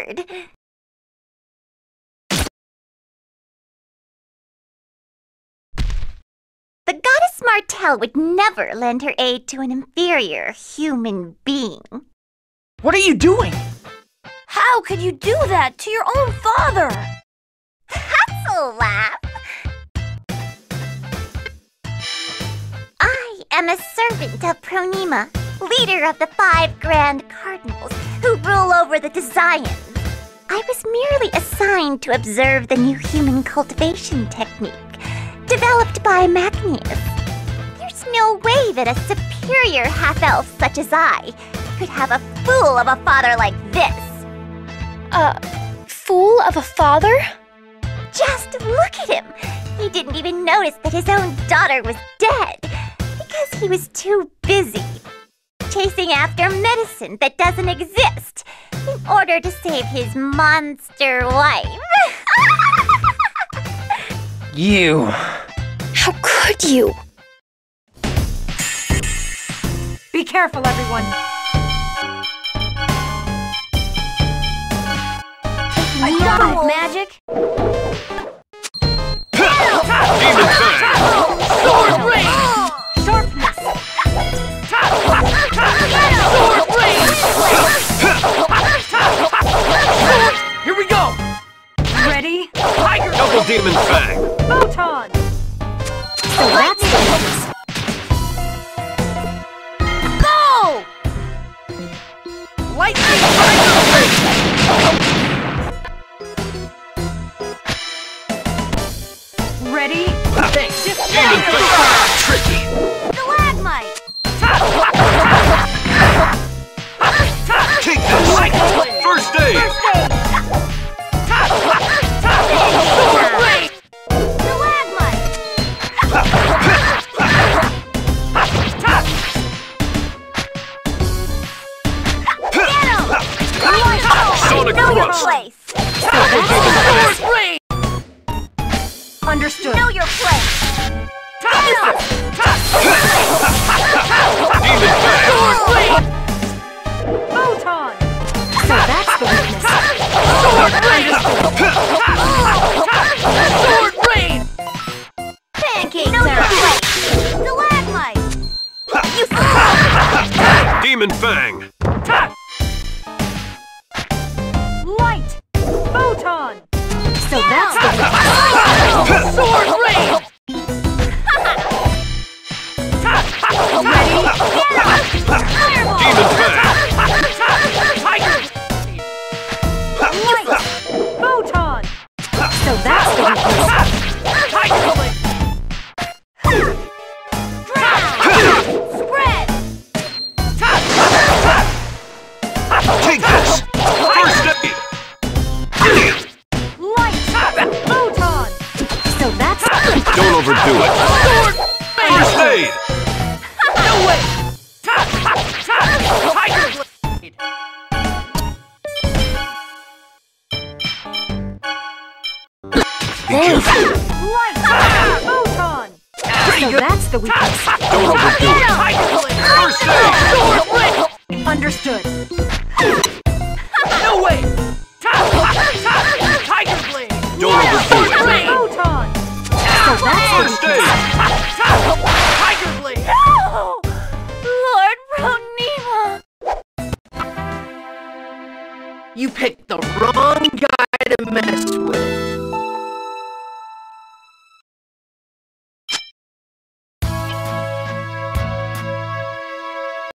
word. The goddess Martel would never lend her aid to an inferior human being. What are you doing? How could you do that to your own father? That's a laugh. I am a servant of Pronema, leader of the 5 Grand Cardinals who rule over the Desians. I was merely assigned to observe the new human cultivation technique developed by Magnius. There's no way that a superior half-elf such as I could have a fool of a father like this. Fool of a father? Just look at him! He didn't even notice that his own daughter was dead because he was too busy chasing after medicine that doesn't exist in order to save his monster wife. You... How could you? Be careful, everyone. I got magic. Demon Fang! Sword Rain! Sharpness! Sword Rain! Here we go! Ready? Tiger! Double Demon Fang! Photon! So that's the focus. Go! Lightning! Ready? Demon Fang! Tricky! Stalagmite. Take this! First aid! Sword Rain! Stalagmite. Sonic Know your Thrust! place. Sword Rain! Understood. Know your place. Demon Fang! Sword Rain! Photon! So that's the weakness. Sword Rain! Sword Rain! Pancake know your place. Stalagmite. Demon Fang! Light! Photon! So that's the weakness. Sword Rain! Ready? Demon Fang! Tiger! Light! Photon! So that's the weakness. Tiger Blade! Spread. Take this! First aid! Light! Photon! So that's Don't overdo it! Sword! First aid! No way! Tiger Blade! Be careful! Light! Photon! so that's the weakness. Don't overdo it! Tiger Blade! First aid! Sword Blade! Understood. No way! Tiger Blade! Don't overdo it! Photon! So that's First aid! Tiger Blade! No! Lord Pronema! You picked the wrong guy to mess with.